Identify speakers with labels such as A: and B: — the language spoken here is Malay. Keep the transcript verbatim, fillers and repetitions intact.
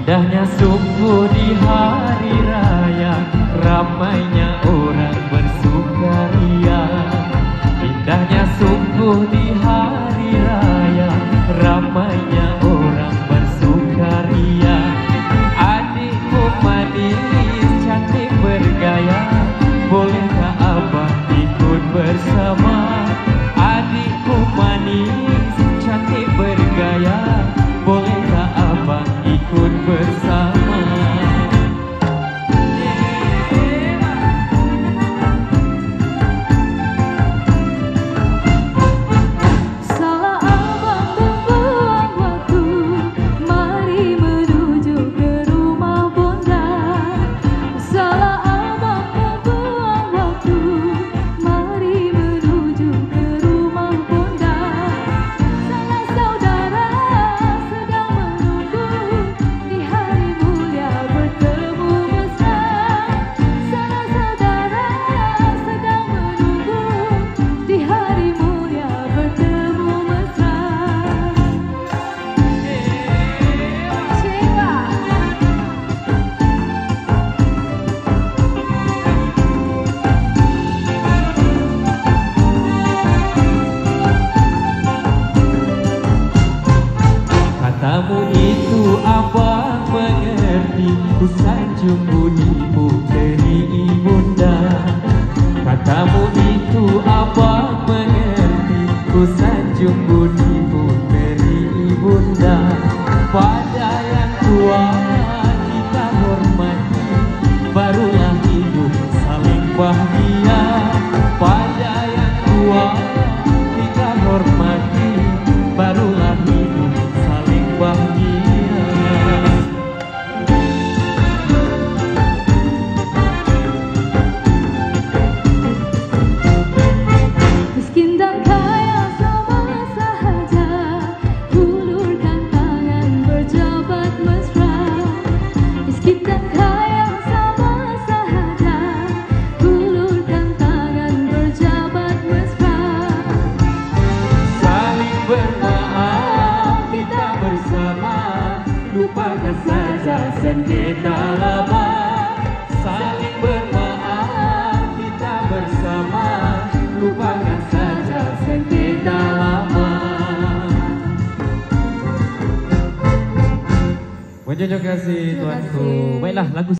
A: Indahnya sungguh di hari raya, ramainya orang bersukaria. Indahnya sungguh di hari raya, ramainya orang bersukaria. Adikku manis, cantik bergaya, bolehkah abang ikut bersama? Adikku manis, cantik bergaya, bolehkah abang ikut bersama? Katamu itu abang mengerti, ku sanjung bunyimu dari ibunda. Katamu itu abang mengerti, ku sanjung bunyimu dari ibunda. Pada yang tua kita hormati, barulah hidup saling bahagia. Pada yang tua kita hormati, barulah hidup saling bahagia.
B: Miskin dan kaya sama sahaja, hulurkan tangan berjabat mesra. Miskin dan kaya sama sahaja, hulurkan tangan berjabat mesra.
A: Saling bermaaf kita bersama, lupakan saja sengketa lama. Saling bermaaf kita bersama, lupakan saja sengketa lama. Terima kasih tuanku. Baiklah, lagu